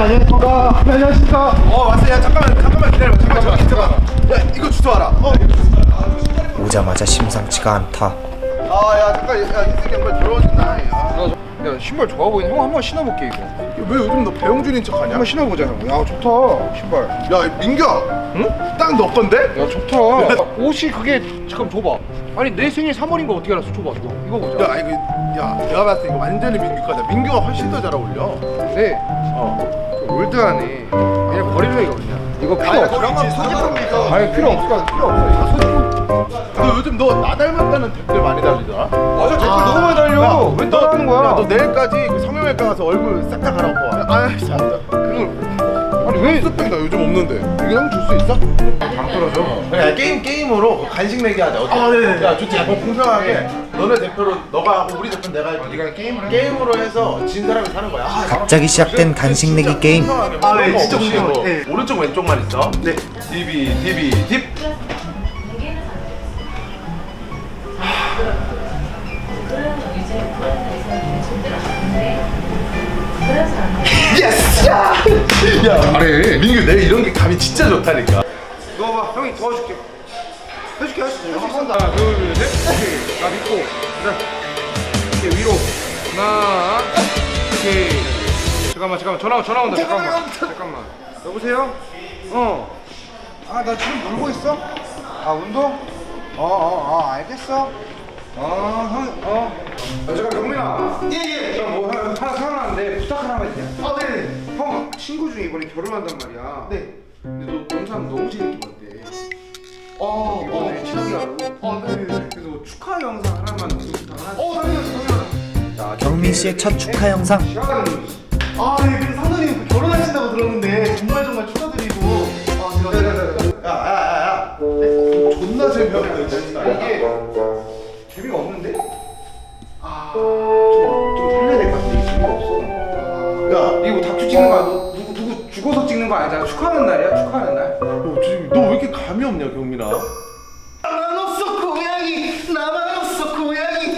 안녕하십니까. 네, 안녕하십니까. 왔어. 야 잠깐만 기다려봐. 잠깐만 저기 있어봐. 야 이거 주워와라. 오자마자 심상치가 않다. 야 잠깐. 야 인생 양말 더러워진다. 야, 신발 좋아 보이네. 형 한번 신어볼게 이거. 왜 요즘 너 배용준인 척하냐? 한번 신어보자 형. 야 좋다 신발. 야 민규야. 응? 딱 너 건데? 야 좋다. 옷이 그게 잠깐 줘봐. 아니 내 생일 3월인 거 어떻게 알았어? 줘봐 이거 보자. 야 이거 내가 봤을 때 이거 완전히 민규 거다. 민규가 훨씬 더 잘 어울려. 네. 올드하네. 그냥 버릴래 이거 그냥. 이거 필요 없어. 그런 건 소지품이죠. 아니 필요 없어. 필요 없어. 이거 소지품. 너 요즘 너 나 닮았다는 댓글 많이 달리더라. 맞아 댓글 너무 많이 달려. 왜 따라하는 거야? 야, 너 내일까지 그 성형외과 가서 얼굴 싹 다 갈아엎어. 아이 진짜. 그걸 아니 왜 스펙 나 요즘 없는데. 이거 형 줄 수 있어? 당 떨어져. 야 게임으로 간식 내기 하자. 어때? 네네. 야 좋지. 뭐 공평하게 너네 대표로 너가 하고 우리 대표는 내가 할게. 네가 게임을 해? 게임으로 해서 진 사람이 사는 거야. 갑자기 시작된 간식 내기 게임. 네 진짜 공평해. 네. 오른쪽 왼쪽만 있어. 네. DB 딥. 예스! 야 잘해. 민규 내 이런 게 감이 진짜 좋다니까. 너 봐 형이 도와줄게. 해줄게. 하나 둘 셋. 오케이. 나 믿고. 자. 이렇게 위로. 하나. 오케이. 잠깐만 전화 온다. 잠깐만. 여보세요? 아 나 지금 놀고 있어? 아 운동? 알겠어. 잠깐 경민아. 예. 뭐 하나 생각나는데 부탁 하나만 해도 돼? 네. 형 친구 중에 이번에 결혼한단 말이야. 네. 근데 너 영상 너무 재밌게 봤대. 이번에 친하게하고. 네. 그래서 축하 영상 하나만 부탁. 자, 경민 씨의 첫 축하 영상. 네. 근데 상도님 결혼하신다고 들었는데 정말 축하드리고. 야야야야. 존나 재미없네 진짜. 이게 재미가 없는데? 좀 살려야 될 것 같은데 이게 재미가 없어. 야 이거 다큐 찍는 거야? 너 누구 죽어서 찍는 거 아니잖아. 축하하는 날이야. 축하하는 날. 너 왜 이렇게 감이 없냐 경민아? 나만 없어 고양이. 나만 없어 고양이.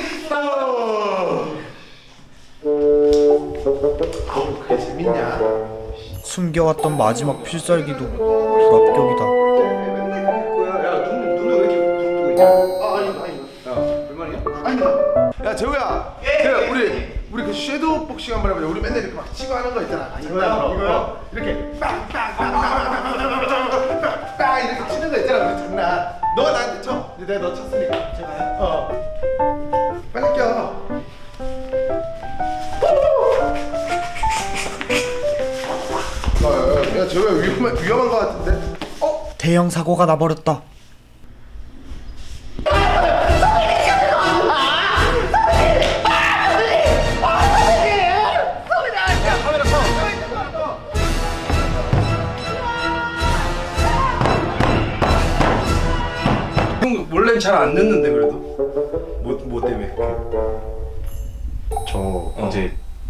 그게 재밌냐? 숨겨왔던 마지막 필살기도 불합격이다. 맨날 거야. 야 눈을 왜 이렇게 부르고 있냐? 아니. 야 얼마냐? 아니. 야 재호야. 우리 그 섀도우 복싱 한번 해보자. 우리 맨날 이렇게 막 치고 하는 거 있잖아. 이거요? 이렇게 빵빵빵빵빵빵 이렇게 치는 거 있잖아. 우리 장난. 너 나한테 쳐. 내가 너 쳤으니까. 제가요? 빨리 껴. 야 재호야 위험한 거 같은데? 대형 사고가 나버렸다. 형 원래는 잘 안 늦는데 그래도 뭐 때문에? 저 어제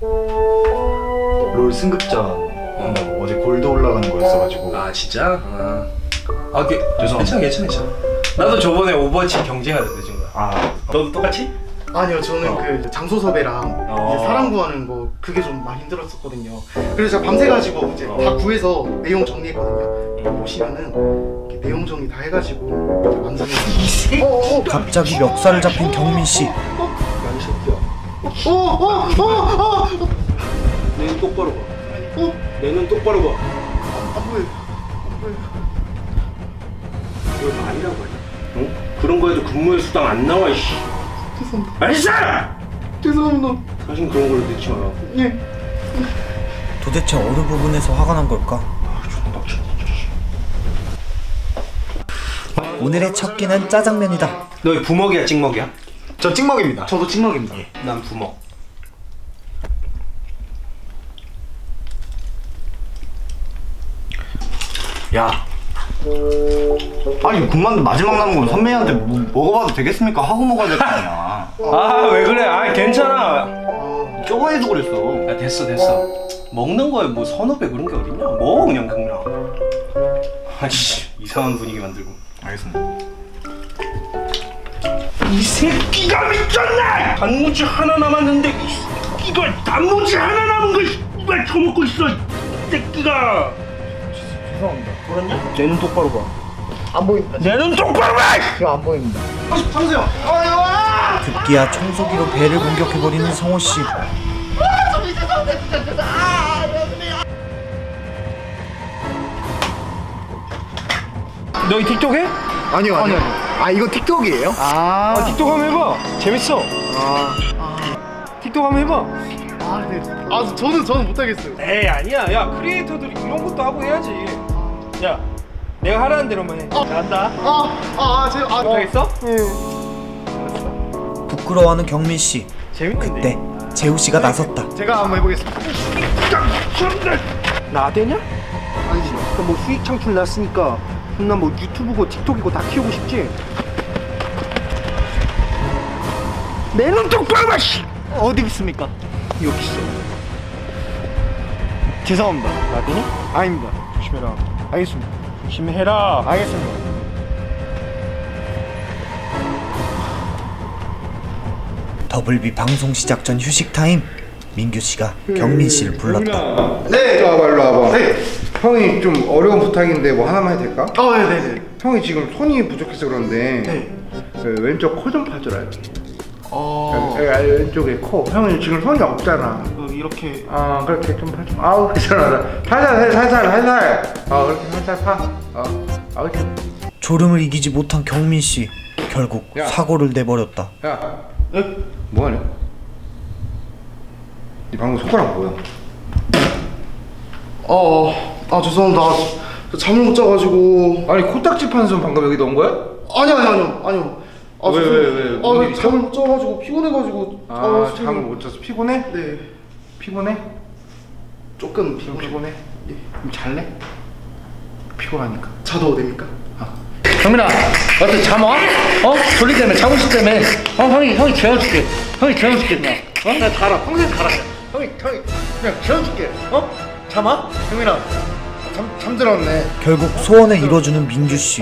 롤 승급전 어제 골드 올라가는 거였어가지고. 아 진짜? 괜찮아. 나도 저번에 오버워치 경쟁하던데 지금. 너도 똑같이? 아니요, 저는 그 장소 섭외랑 이제 사람 구하는 거 그게 좀 많이 힘들었었거든요. 그래서 제가 밤새가지고 이제 다 구해서 내용 정리했거든요. 여기 보시면은 이렇게 내용 정리 다 해가지고 완성했어요. 갑자기 멱살을 잡힌 경민 씨. 내 눈 똑바로 봐. 내 눈 똑바로 봐. 이거 아니라고 하냐? 그런 거에도 근무의 수당 안 나와 이씨. 죄송합니다. 알겠어! 죄송합니다. 사실 그런 걸로 넣지 마라. 예. 도대체 어느 부분에서 화가 난 걸까? 오늘의 첫 끼는 짜장면이다. 너 부먹이야 찍먹이야? 저 찍먹입니다. 저도 찍먹입니다. 난 부먹. 야, 아니 군만두 마지막 남은 건 선배한테 먹어봐도 되겠습니까? 하고 먹어야 될 거 아니야. 왜 그래? 괜찮아. 저번에도 그랬어. 야 됐어. 먹는 거에 뭐 선후배 그런 게 어딨냐? 먹어 그냥 경민아. 아이씨 이상한 분위기 만들고. 알겠습니다. 이 새끼가 미쳤네! 단무지 하나 남았는데 이걸 단무지 하나 남은 걸 이걸 처먹고 있어. 새끼가. 죄송합니다. 그렇냐? 쟤는 똑바로 봐. 안 보입니다. 쟤는 똑바로 봐. 지금 안 보입니다. 창수형. 급기야 청소기로 배를 공격해버리는 성호씨. 너 이 틱톡 해? 아니요. 아 이거 틱톡이에요? 틱톡 한번 해봐. 재밌어. 틱톡 한번 해봐. 네. 저는 못하겠어요. 에이 아니야. 야 크리에이터들이 이런 것도 하고 해야지. 야 내가 하라는 대로만 해. 잘한다. 못하겠어? 부끄러워하는 경민씨. 재밌는데. 그때 재우씨가 나섰다. 제가 한번 해보겠습니다. 나대냐? 아니지. 그러니까 뭐 수익 창출 났으니까 나 뭐 유튜브고 틱톡이고 다 키우고 싶지. 내 눈 똑바로 봐. 씨. 어디 있습니까? 여기 있어. 죄송합니다. 나대냐? 아닙니다. 조심해라. 알겠습니다. 조심해라. 알겠습니다. 더블비 방송 시작 전 휴식 타임. 민규씨가 경민씨를 불렀다. 네. 일로 와봐, 일로 와봐. 네. 형이 좀 어려운 부탁인데 뭐 하나만 해도 될까? 네네네. 형이 지금 손이 부족해서 그런데 네. 그 왼쪽 코 좀 봐주라. 왼쪽에 코. 형이 지금 손이 없잖아. 이렇게. 그렇게 좀 봐줘. 아우 괜찮아. 살살. 그렇게 살살 파. 그렇게. 졸음을 이기지 못한 경민씨. 결국 야. 사고를 내버렸다. 야. 뭐하냐? 이 방금 손가락 뭐야? 죄송합니다. 저 잠을 못 자가지고. 아니 코딱지 파는 손 방금 여기 넣은 거야? 아니요. 왜? 잠을 못 자가지고 피곤해가지고. 잠을 못 자서 피곤해? 네. 피곤해? 조금 피곤해? 예. 그럼 잘래? 피곤하니까. 자도 됩니까? 경민아, 어때 잠 와? 졸리 때문에 자고 싶 때문에. 형이 재워줄게. 그냥. 나 가라. 평생 가라. 형이 그냥 재워줄게. 잠 와? 경민아. 잠들었네. 결국 소원을 이뤄주는 민규씨.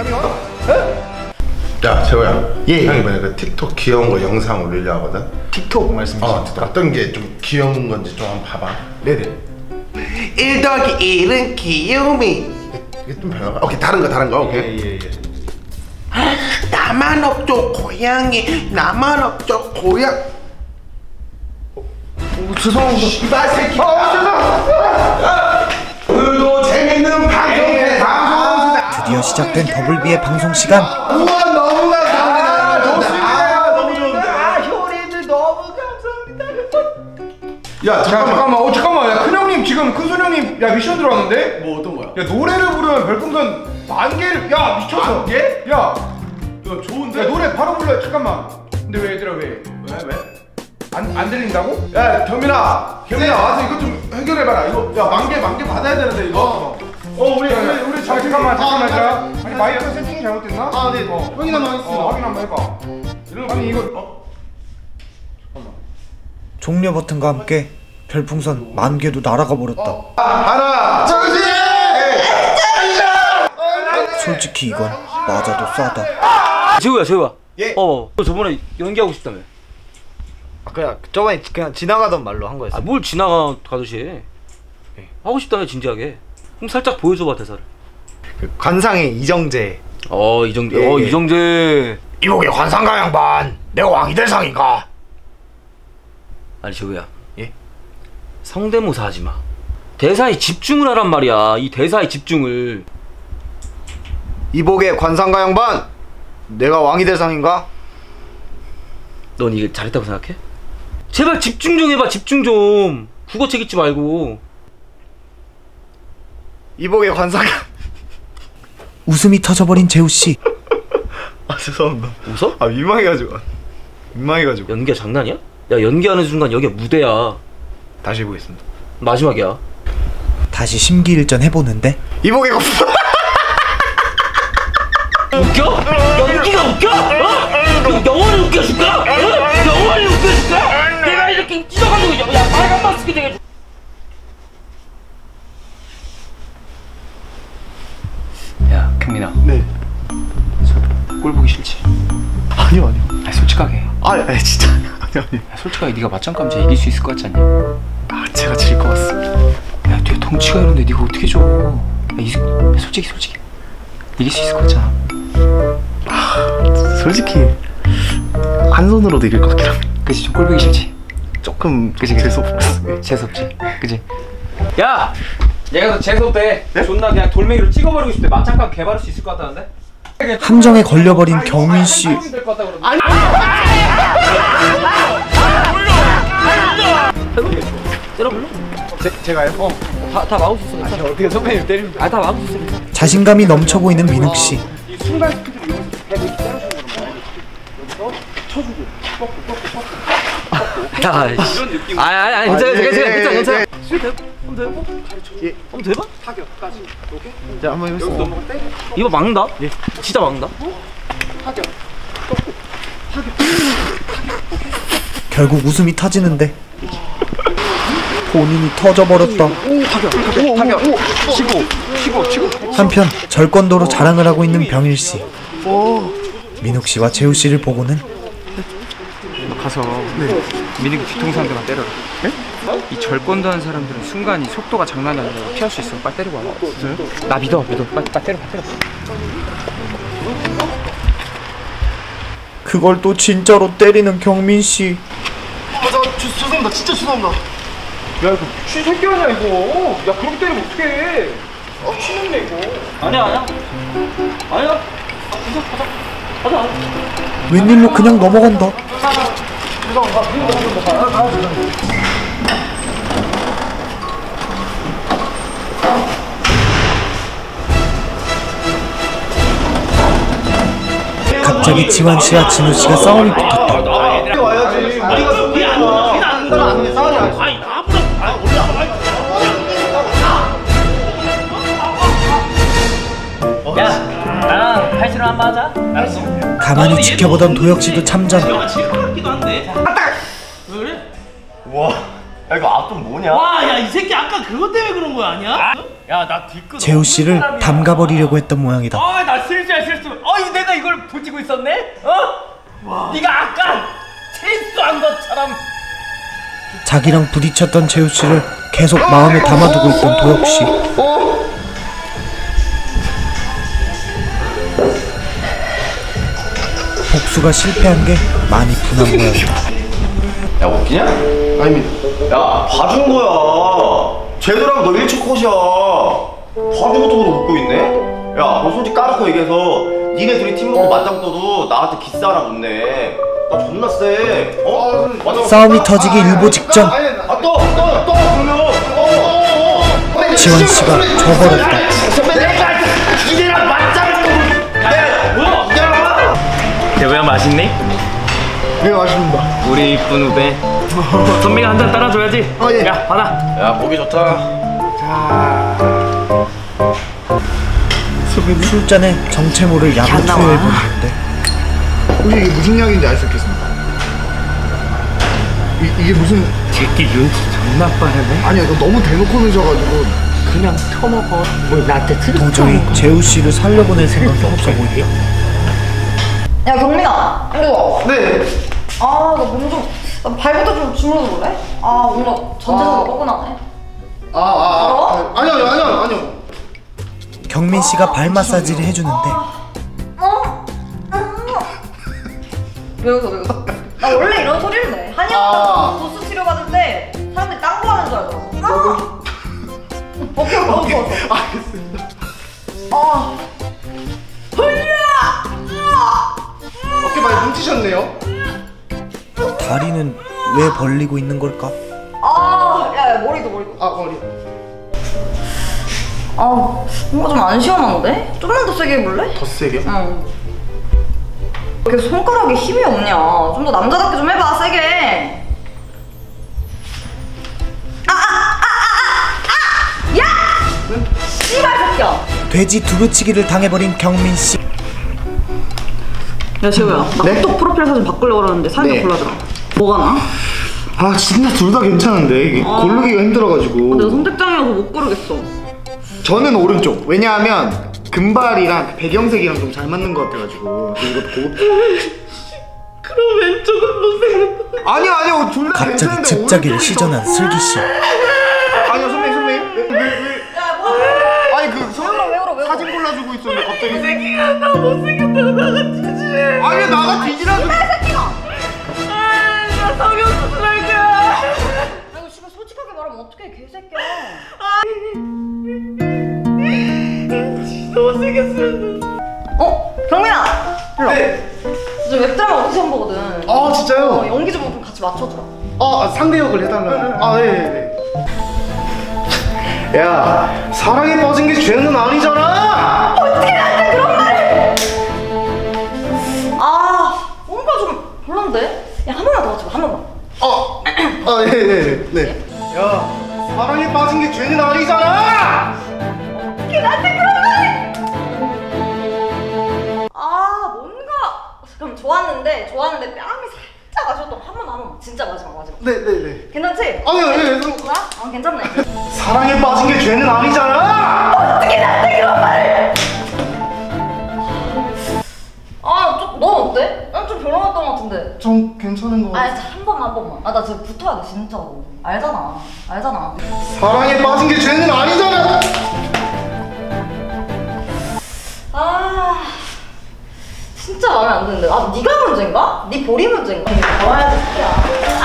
야 재호야. 예. 형이 이번에 그 틱톡 귀여운 거 영상 올리려 하거든. 틱톡 말씀이시죠? 어떤 게 좀 귀여운 건지 좀 한번 봐봐. 네네. 1 더하기 1은 귀요미. 이게 좀 별로가? 오케이 다른 거. 오케이. 예. 나만 없죠 고양이. 나만 없죠 고양. 죄송합니다. 씨발 새끼. 오늘도 재밌는 방송에 드디어 시작된 더블비의 방송 시간. 우와 너무 감사합니다. 좋습니다. 너무 좋은데. 효리들 너무 감사합니다. 야 잠깐만. 야 큰형님 지금 큰손형님 미션 들어왔는데? 뭐 어떤 거야? 야 노래를 부르면 별풍선 10,000개를. 야 미쳤어. 10,000개? 야 좋은데? 야 노래 바로 불러. 잠깐만. 근데 왜 얘들아 왜? 안 들린다고? 야 경민아 와서 이거 좀 해결해봐라. 이거 야 만개 받아야 되는데 이거. 우리 잠깐만. 아니 마이크 세팅이 잘못됐나? 네. 확인 한번 하겠습니다. 확인 한번 해봐. 아니 이거 종료 버튼과 함께 별풍선 10,000개도 날아가 버렸다. 하나 정신. 솔직히 이건 맞아도 싸다. 재호야. 예. 너 저번에 연기하고 싶다며. 그냥 저번에 그냥 지나가던 말로 한 거였어. 뭘 지나가듯이 해. 하고 싶다며 진지하게. 그럼 살짝 보여줘봐 대사를. 관상의 이정재. 이정재. 예. 이정재. 이복의 관상가 양반. 내가 왕이 될 상인가? 아니 재호야. 예? 성대모사 하지 마. 대사에 집중을 하란 말이야. 이 대사에 집중을. 이복의 관상가 양반. 내가 왕이 될 상인가? 넌 이게 잘했다고 생각해? 제발 집중 좀 해봐. 집중 좀. 국어책 읽지 말고. 이복의 관상가. 웃음이 터져버린 재우씨. 죄송합니다. 웃어? 민망해가지고. 연기가 장난이야? 야 연기하는 순간 여기가 무대야. 다시 해보겠습니다. 마지막이야. 다시 심기일전 해보는데 이복의 웃겨? 연기가 웃겨? 영원히 웃겨줄까? 영원히 웃겨줄까? 내가 이렇게 찢어가지고 야 빨간 마스크 되게. 야 경민아. 네. 꼴 보기 싫지? 아니요. 솔직하게. 진짜 아니요. 솔직하게 네가 맞짱 까면 이길 수 있을 것 같지 않냐? 제가 질 것 같습니다. 야 뒤에 통 덩치가 이런데 네가 어떻게 줘? 솔직히 이길 수 있을 것 같잖아. 솔직히 한 손으로도 이길 것 같긴 합니다. 그치, 좀 꼴보기 싫지? 조금 그치. 재수없지? 그치? 야! 얘가 더 재수없대. 존나 그냥 돌멩이로 찍어버리고 싶대. 마창감 개발할 수 있을 것 같다는데? 함정에 걸려버린 경민씨. 때려볼래? 제가요? 다 막을 수 있어. 괜찮아. 어떻게 선배님 때리는 다 막을 수 있어. 자신감이 넘쳐 보이는 민욱씨. 이 순간 스피드를 이용해서 배를 이렇게 때려주는 거예요. 여기서 쳐주고 야, 이런 느낌. 아니, 괜찮아. 한번 해봐. 한번 해봐. 타격까지. 오케이? 자, 한번 여기 해보세요. 넘어갈 때 이거 막는다? 진짜 막는다? 타격. 결국 웃음이 터지는데 본인이 터져버렸다. 타격. 치고. 한편 절권도로 자랑을 하고 있는 병일씨. 민욱씨와 재우씨를 보고는 가서 민욱이 뒤통수한테만 때려라. 이 절권도 하는 사람들은 순간이 속도가 장난이 아니라 피할 수 있어. 빨리 때리고 와. 진짜요? 나 믿어. 빨리 때려. 그걸 또 진짜로 때리는 경민씨. 죄송합니다. 진짜 죄송합니다. 야 이거 미친 새끼 아니야 이거. 야 그렇게 때리면 어떡해. 미친놈네 이거. 아니야. 가자. 웬일로 그냥 넘어간다. 갑자기 지환씨와 진우씨가 싸움이 붙었다. 와야지. 우리가 승리야. 야, 나랑 팔씨름 한번 하자. 알았어. 가만히 지켜보던 도혁씨도 참전. 와, 야 이거 앞좀 뭐냐? 와, 야, 이 새끼 아까 그것 때문에 그런 거 아니야? 야, 나 뒤끝. 재우씨를 담가버리려고 했던 모양이다. 나 실수. 내가 이걸 보지고 있었네? 네가 아까 실수한 것처럼. 자기랑 부딪혔던 재우씨를 계속 마음에 담아두고 있던 도혁씨. 복수가 실패한 게 많이 분한 모양이다. 야 웃기냐? 아닙니다. 야 봐준 거야. 쟤들하고 너 1초 컷이야. 봐준 것도 모르고 웃고 있네? 야 너 솔직히 까놓고 얘기해서 니네 둘이 팀 먹고 맞짱 떠도 나한테 기스 하나 줬네. 나 존나 세. 맞아. 싸움이 터지기 일보 직전 또 그러면 지원씨가 져버렸다. 내가 니네랑 맞짱 떠도 대보야 맛있니? 네, 맛있습니다. 우리 이쁜 후배. 선배가 한 잔 따라줘야지. 예. 야, 받아. 야 보기 좋다. 술잔에 정체모를 약으로 투여해버리는데 혹시 이게 무슨 약인지 알 수 있겠습니까? 이게 무슨... 새끼 눈치 존나 빠르네. 아니야, 너 너무 대놓고 늦어가지고. 그냥 터먹어. 뭐 나한테 도저히 재우씨를 살려보낼 생각이 없어 보인다. 야 경민아, 이리 와. 네. 아, 나 몸 좀, 나 발부터 좀 주물러 볼래? 아, 뭔가 전체적으로 뻐근하네. 아니요. 경민씨가 발 마사지를 해주는데 왜 웃어? 나 원래 이런 소리를 내. 한의원 도수 치료 받을 때 사람들이 딴 거 하는 줄 알잖아. 오케이, 좋아. 알겠습니다. 어깨 많이 뭉치셨네요. 다리는 왜 벌리고 있는 걸까? 야, 머리도. 머리. 뭔가 좀 안 시원한데? 좀만 더 세게 해볼래? 더 세게? 응. 왜 이렇게 손가락에 힘이 없냐? 좀 더 남자답게 좀 해봐, 세게. 야! 씨발 새끼야! 돼지 두루치기를 당해버린 경민씨. 야, 재우야. 나 네? 톡 프로필 사진 바꾸려고 그러는데 사진 좀 골라주라. 뭐가 나? 아, 진짜 둘 다 괜찮은데 이게 고르기가 힘들어가지고. 내가 선택장이라서 못 고르겠어. 저는 오른쪽. 왜냐하면 금발이랑 그 배경색이랑 좀 잘 맞는 것 같아가지고. 이것도 그럼 왼쪽은 못생겼다. 아니요, 둘 다 갑자기 괜찮은데 즙자기를 오른쪽이 시전한 더- 슬기씨. 아니요, 선배님. 왜 있었는데 갑자기. 이 새끼가 나 못생겼다고 나가지지. 아니 나가 뒤지라고. 이 새끼가. 나 성형수술 할 거야. 아이고 씨발 솔직하게 말하면 어떡해 개새끼야. 너무 못생겼어. 경민아. 일로. 네. 요즘 웹드라마 오디션 보거든. 아 진짜요? 연기 좀 같이 맞춰주라. 상대 역을 해달라. 네. 야, 사랑에 빠진 게 죄는 아니잖아. 어떻게 나한테 그런 말을? 뭔가 좀 별론데? 야, 한 번만 더 맞춰봐, 한 번만. 네. 야, 사랑에 빠진 게 죄는 아니잖아. 어떻게 나한테 그런 말을? 뭔가 잠깐만 좋았는데 뺨이 살짝 아쉬웠던 한 번만. 진짜 마지막. 네. 괜찮지? 네. 뭐야? 괜찮네. 사랑에 빠진 게 죄는 아니잖아. 어떻게 나한테 그런 말을? 넌 어때? 좀 별로였던 것 같은데. 좀 괜찮은 거. 한 번만. 나 지금 붙어야 돼 진짜로. 알잖아. 사랑에 빠진 게 죄는 아니잖아. 진짜 마음에 안 드는데. 네가 문제인가? 네 볼이 문제인가? 나와야 돼, 새끼야.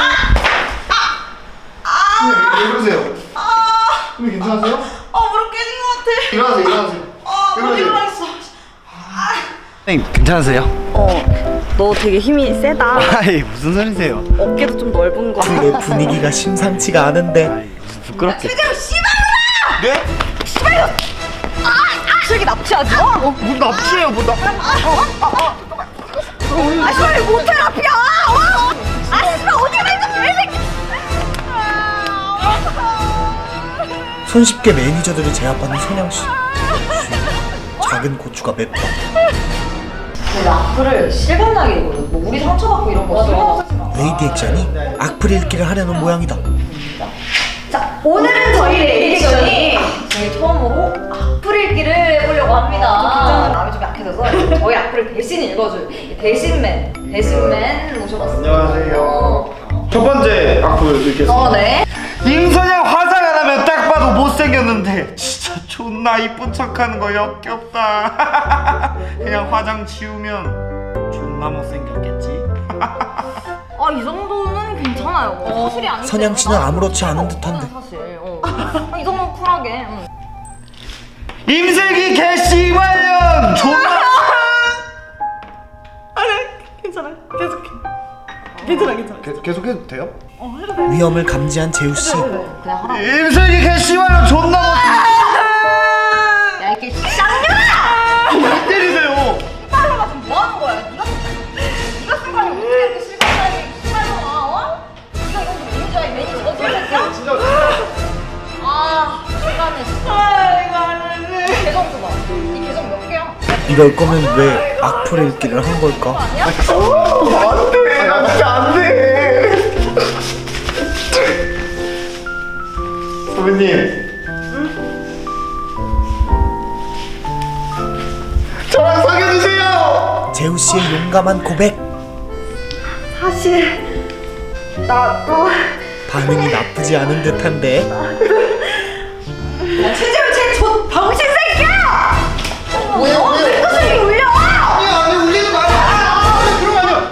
왜 그러세요? 근데 괜찮으세요? 무릎 깨진 것 같아. 일어나세요. 못 일어나겠어. 선생님 괜찮으세요? 너 되게 힘이 세다. 아이 무슨 소리세요? 어깨도 좀 넓은 거. 둘의 분위기가 심상치가 않은데 부끄럽게. 최재형 씨발로라! 네? 씨발로! 슬기 납치하지? 뭐 납치해요 뭐 씨발 모테라피야! 씨발 어디 가있어 개새끼! 손쉽게 매니저들을 제압하는 선영씨. 작은 고추가 맵다. 악플을 실감나게 읽거든. 뭐 우리 상처받고 이런 거 싫어. 레이디 액션이 악플 읽기를 하려는 모양이다. 자, 오늘은 저희 레이디션이 저희 처음으로 악플 읽기를 해보려고 합니다. 긴장은 마음이 좀 약해져서 저희 악플을 대신 읽어줄 대신맨 모셔봤습니다. 안녕하세요. 첫 번째 악플 읽겠습니다. 네. 임선영 화장 안 하면 딱 봐도 못생겼는데 진짜 존나 이쁜 척하는 거 역겹다. 그냥 화장 지우면 존나 못생겼겠지. 이 정도는 괜찮아요. 사실이 아니기 선영 씨는 때문에. 아무렇지 않은 듯한데. 사실. 이 정도는 쿨하게. 임슬기 개씨발년 존나. 괜찮아. 계속해. 괜찮아. 계속해도 돼요? 위험을 감지한 재우씨. 그냥 하라. 임슬기 개씨발년 존나 야, 이게 쌍년아! 때리세요. 빨로가 지금 뭐 하는 거야? 네가 쓴 거 아니면 어떻게 이렇게 실감나게 씨발로가, 네가 이건 좀 매니저야, 이 매니저. 새끼야? 진짜. 시간에 이거 안 돼. 계정 줘봐. 이 계정 몇 개야? 이럴 거면 왜 악플 읽기를 한 걸까? 안돼. 나 진짜 안돼. 선배님. 저랑 사귀어주세요. 재우씨의 용감한 고백. 사실 나도 반응이 나쁘지 않은 듯한데. 최재훈 쟤 병신 새끼야! 뭐야? 왜 그 소리 울려? 아니 울리는 거 아니야. 그런 거 아니야.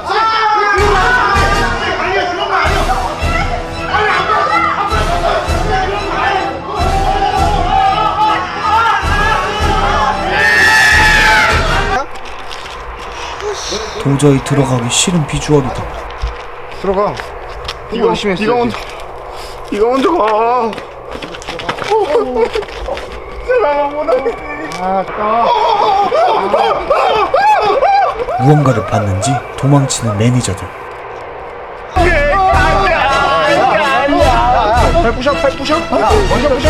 도저히 들어가기 싫은 비주얼이다. 들어가. 이거 열심히 했어. 네가 먼저 가. 제가 못하겠지. 무언가를 봤는지 도망치는 매니저들. 팔부샵. 먼저 부샵.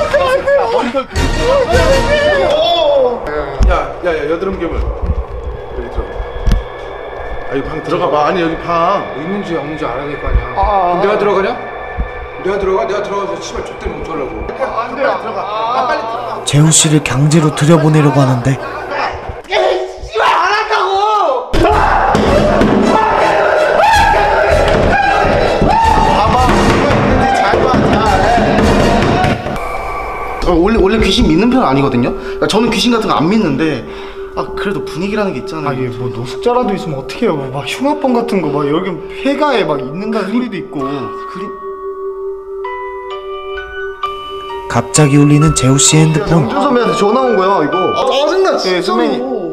야 여드름 괴물 여기 들어가. 여기 방 들어가 봐. 아니 여기 방 있는지 없는지 알아야 될 거 아니야. 그럼 내가 들어가냐? 내가 들어가서 씨발 족대 멈춰려고. 안 돼. 들어가. 빨리 들어가. 재훈 씨를 강제로 들여보내려고 하는데 씨발 안 한다고. 봐봐. 잘 봐. 원래 귀신 믿는 편은 아니거든요. 그러니까 저는 귀신 같은 거 안 믿는데 그래도 분위기라는 게 있잖아요. 이게 뭐 노숙자라도 있으면 어떻게 해요? 막 흉악범 같은 거 막 여기 폐가에 막 있는다는 소리도 있고. 갑자기 울리는 재우 씨의 핸드폰. 영준 선배한테 전화 온 거야 이거. 짜증나 진짜. 선배님.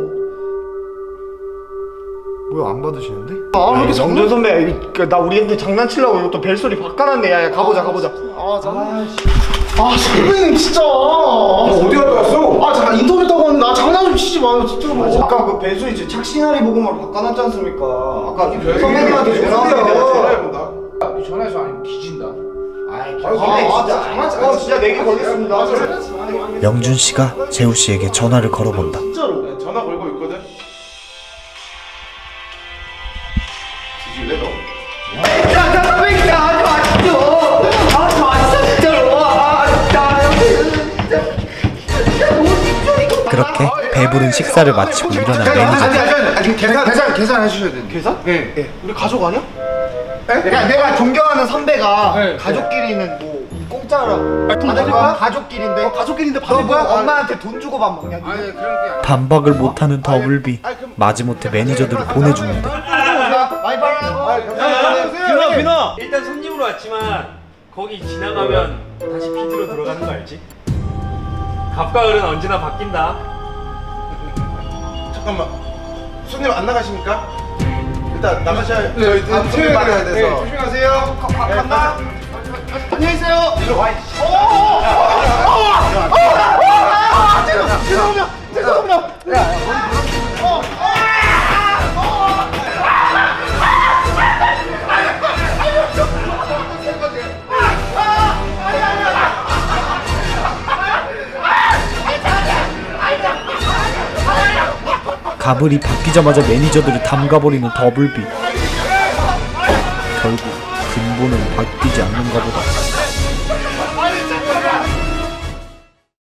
뭐야 안 받으시는데? 이렇게 영준 선배 나 우리한테 장난치려고 이거 또 벨소리 바꿔놨네. 야 가보자. 선배님 진짜. 어디 갔다 왔어? 잠깐 인터뷰 했다고 왔는데 장난 좀 치지 마요 진짜. 아까 그 벨소리 착신아리 보고만 바꿔놨지 않습니까? 아까 선배님한테 전화해본다. 전화해서 아니면 뒤진다. 진짜 내기 걸겠습니다. 영준 씨가 재우 씨에게 전화를 걸어본다. 진짜로. 전화 걸고 있거든. 뒤질래 너? 그렇게 배부른 식사를 마치고 일어난 매니저. 계산 해주셔야 돼요. 계산? 네. 우리 가족 아니야? 내가 존경하는 선배가 가족끼리는 뭐 공짜로 가족끼리인데 가족끼리인데 너 밥이 뭐야? 뭐야? 엄마한테 돈 주고 밥 먹냐? 반박을 못하는 더블비. 마지못해 매니저들을 보내주는데 많이 팔아요. 비너 일단 손님으로 왔지만 거기 지나가면 다시 피드로 들어가는 거 알지? 갑과 을은 언제나 바뀐다. 잠깐만. 손님 안 나가십니까? 일단 나가셔야 저희 손님 받아야 돼서. 조심하세요. 간다. 안녕히 계세요. 일로 와. 죄송합니다. 가불이 바뀌자마자 매니저들을 담가버리는 더블비. 결국 근본은 바뀌지 않는가 보다.